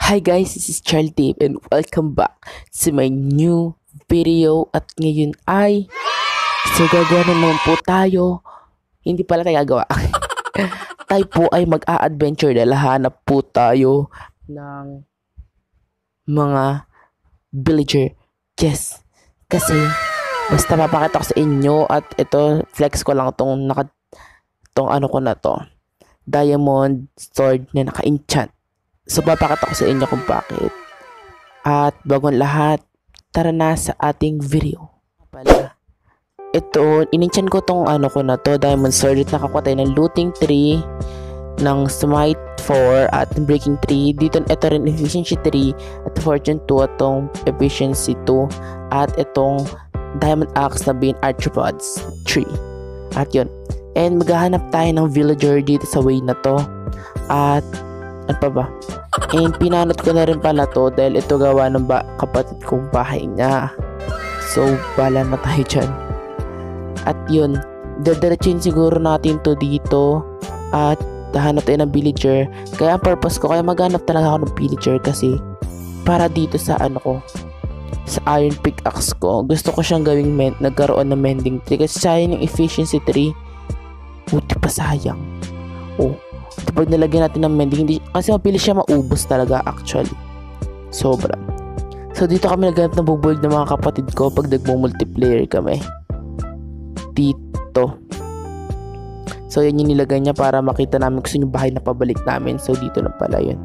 Hi guys, this is Charlie Dave and welcome back to my new video. At ngayon ay gagawa na naman po tayo. Hindi pala tayo gagawa. Tayo po ay mag-a-adventure dahil hanap po tayo ng mga villager. Yes, kasi basta mapakita ko sa inyo at ito flex ko lang tong ano ko na to, diamond sword na naka-enchant. So, papakita ko sa inyo kung bakit. At bago ang lahat, tara na sa ating video. Pala, ito, in-enchant ko tong ano ko na to, diamond sword. At nakakuha tayo ng looting 3, ng smite 4, at breaking 3. Dito, ito rin efficiency 3, at fortune 2, at tong efficiency 2, at itong diamond axe na being arthropods 3. At yun. And maghahanap tayo ng villager dito sa way na to. At ano pa ba? And pinanot ko na rin pala to dahil ito gawa ng kapatid kong bahay niya. So, bala na tayo dyan. At yun, dadiretsuin siguro natin to dito. At hahanap tayo ng villager. Kaya ang purpose ko, kaya maghanap talaga ako ng villager kasi para dito sa ano ko, sa iron pickaxe ko, gusto ko siyang gawing nagkaroon ng mending 3 kasi sayang yung efficiency 3. Buti pa sayang. Oh, pag nilagyan natin ng mending, hindi, kasi mabilis siya maubos talaga actually. Sobra. So dito kami naghanap ng bubuild ng mga kapatid ko pag nagmo-multiplayer kami. Dito. So yan yung nilagay niya para makita namin kung yung bahay na pabalik namin. So dito na pala yun.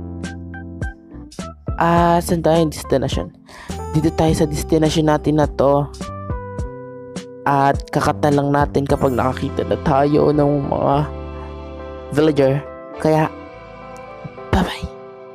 Saan tayo yung destination? Dito tayo sa destination natin na to. At kakata lang natin kapag nakakita na tayo ng mga villager. Kaya, bye-bye.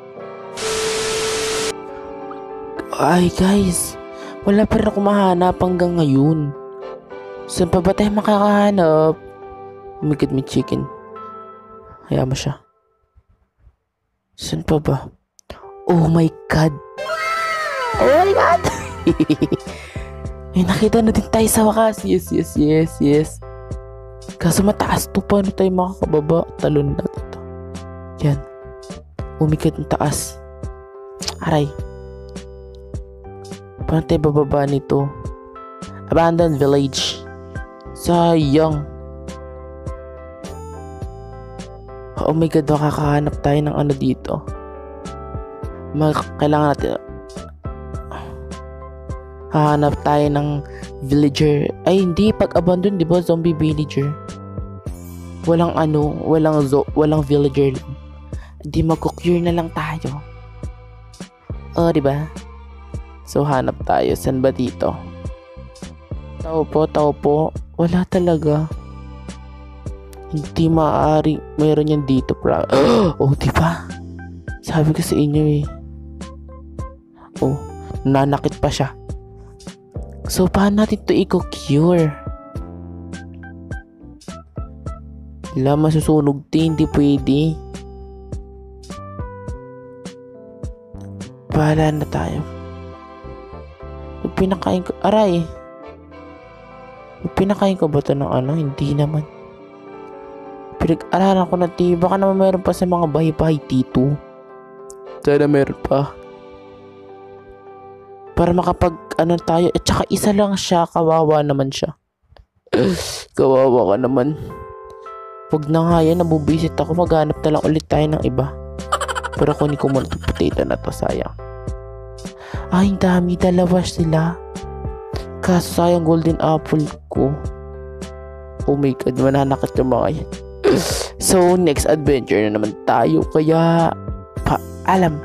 Ay guys, wala pa rin ako mahanap hanggang ngayon. Saan pa ba tayo makakahanap? Oh my god, may chicken. Hayaan mo siya. Saan pa ba? Oh my god. Oh my god. Ay, nakita na din tayo sa wakas. Yes. Kaso mataas to, paano tayo makakababa? Talon natin to. Yan. Umikit ang taas. Aray. Paano tayo bababa nito? Abandoned village. Sayang. Oh my god, makakahanap tayo ng ano dito. Kailangan natin hahanap tayo ng villager. Ay hindi, pag abandon, di ba zombie villager? Walang villager lang. Di mag-cure na lang tayo. Oh, di ba? So hanap tayo. San ba dito? Tao po. Wala talaga. Hindi maaari. Mayroon yan dito, bro. Oh, di ba? Sabi ko sa inyo eh. Oh, nanakit pa siya. So, paano natin ito i-cure? Wala, masusunog din. Hindi pwede. Bahala na tayo. Pinakain ko. Aray. Pinakain ko ba ito ng ano? Hindi naman. Pinag-aralan ko na baka naman meron pa sa mga bahay-bahay dito. Sana meron pa. Para makapag ano tayo. At saka isa lang siya. Kawawa naman siya. Kawawa ka naman. Wag na nga yan. Nabubisit ako. Maghanap na lang ulit tayo ng iba. Pero kunin ko muna itong potato na to. Sayang. Ay, dami. Dalawa sila. Kaso sayang golden apple ko. Oh my god. Mananakit yung mga yan. So, next adventure na naman tayo. Kaya, paalam.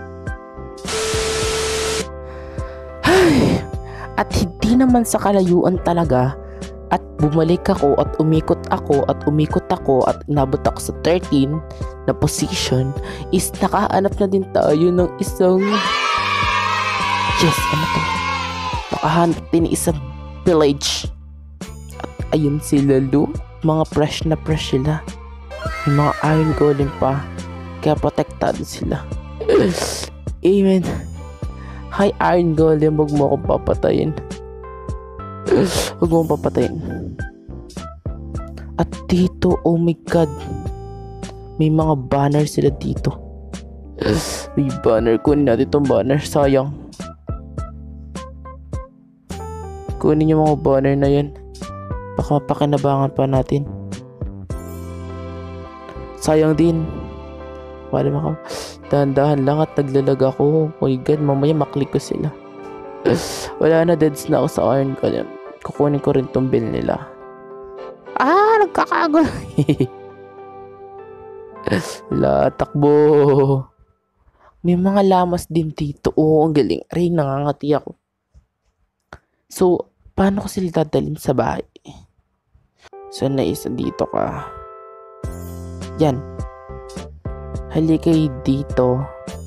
At hindi naman sa kalayuan talaga. At bumalik ako at umikot ako at inabot ako sa 13 na position. Is nakahanap na din tayo ng isang ano to? Nakahanap din isang village. At ayun sila mga fresh na fresh sila. May mga iron golem pa. Kaya protektado sila. Amen. Hi Iron Golem, huwag mo akong papatayin. Huwag mo akong papatayin. At dito, oh my god, may mga banner sila dito. May banner. Kunin natin itong banner. Sayang. Kunin yung mga banner na yan. Baka mapakinabangan pa natin. Sayang din. Wala maka. Dahan-dahan lang at naglalag ako. Oh my god, mamaya maklik ko sila. Wala na, deads na ako sa iron ko. Kukunin ko rin tong bill nila. Nagkakagulo. La, takbo. May mga lamas din dito. Oo, ang galing. Aray, nangangati ako. So, paano ko sila dadalhin sa bahay? So, naisa dito ka. Yan. Halikay dito.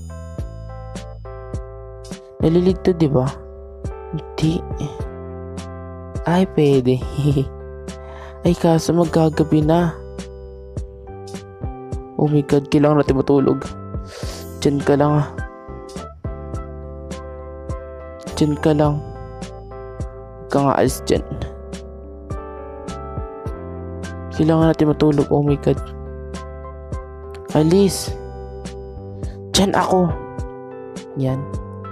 Naliligto, di ba? Hindi. Ay, pwede. Ay, kaso magkagabi na. Oh my god, kailangan natin matulog. Diyan ka lang ah. Diyan ka lang. Huwag ka nga alis dyan. Kailangan natin matulog. Oh my god. Alis. Diyan ako. Yan.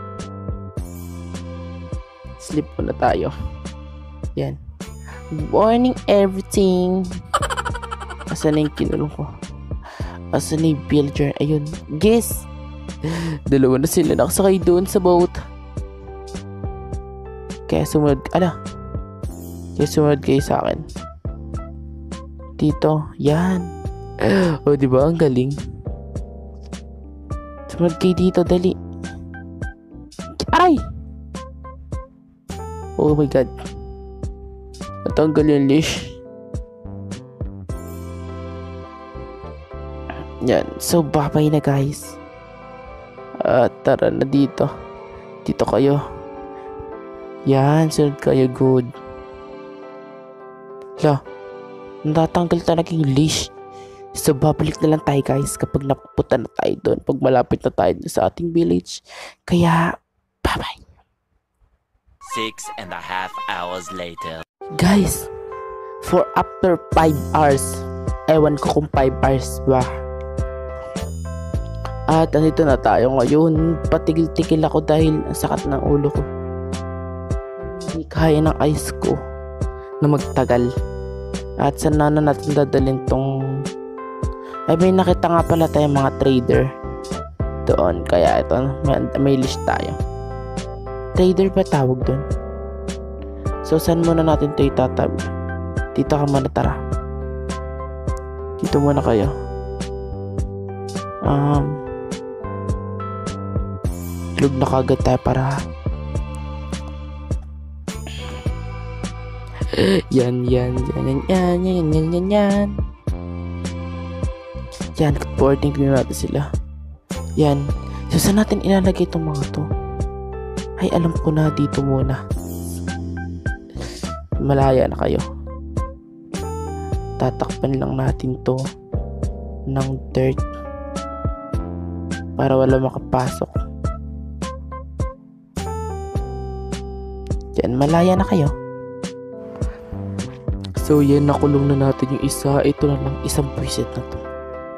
Sleep muna tayo. Yan. Morning everything. Asan na yung kinulong ko? Asan na yung villager? Ayun. Guess. Dalawa na sila nakasakay doon sa boat. Kaya sumunod. Kaya sumunod kayo sa akin. Dito. Yan. O, diba? Ang galing. Sumunod kayo dito. Dali. Aray! Oh my god. Natanggal yung leash. Yan. So, babay na guys. Tara na dito. Dito kayo. Yan. Sunod kayo. Good. Natatanggal talaga yung leash. So, babalik na lang tayo guys kapag napupunta na tayo doon. Pag malapit na tayo sa ating village. Kaya, bye-bye. 6.5 hours later. Guys, for after 5 hours, ewan ko kung 5 hours ba. At andito na tayo ngayon. Patigil-tigil ako dahil ang sakat ng ulo ko. Hindi kaya ng ice ko na magtagal. At saan na natin dadalhin tong... Ay, may nakita nga pala tayong mga trader doon. Kaya ito, may list tayo. Trader ba tawag doon? So, saan muna natin ito itatabi? Dito ka muna, tara. Dito muna kayo. Tulog na kagad tayo para... Yan. Yan, boarding din natin sila. Yan. So, saan natin ilalagay itong mga to? Ay, alam ko na, dito muna. Malaya na kayo. Tatakpan lang natin to ng dirt para wala makapasok. Yan, malaya na kayo. So, yan, nakulong na natin yung isa. Ito na lang, isang preset na to.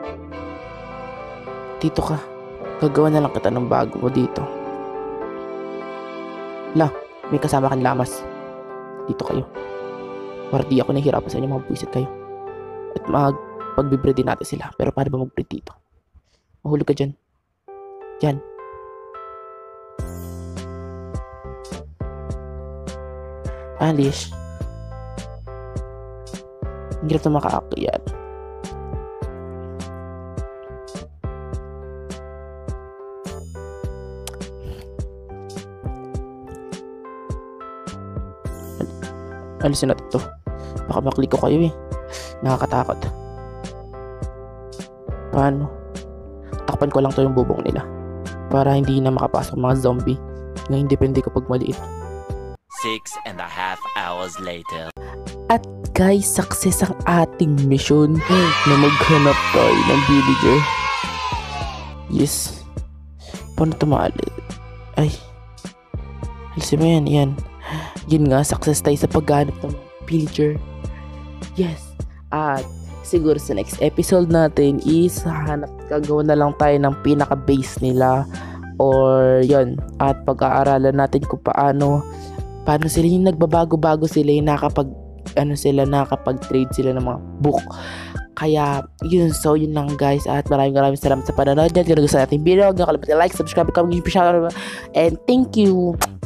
Dito ka. Gagawa na lang kita ng bago mo dito. May kasama kang lamas. Dito kayo. Para di ako nahihirapan sa inyo, mga buwisit kayo. At pag-breed din natin sila. Pero paano ba mag-breed dito? Mahulog ka dyan. Dyan. Alish. Ang hirap na makaakyat. Alisin natin to. Baka maklik ko kayo eh. Nakakatakot. Paano? Takpan ko lang to yung bubong nila. Para hindi na makapasok mga zombie na hindi depende kapag maliit. 6.5 hours later. At guys, success ang ating mission na maghanap tayo ng villager. Yes. Paano tumali? Ay. Alisin mo yan. Yan. Yun nga, success tayo sa paghanap ng villager. Yes. At siguro sa next episode natin is gagawa na lang tayo ng pinaka-base nila or yon, at pag-aaralan natin kung paano sila yung nagbabago-bago sila, yung nakapag-trade sila ng mga book. Kaya yun, so yun lang guys, at maraming salamat sa panonood. Kung gusto natin video, huwag niyo kalimutan like, subscribe, comment, and thank you.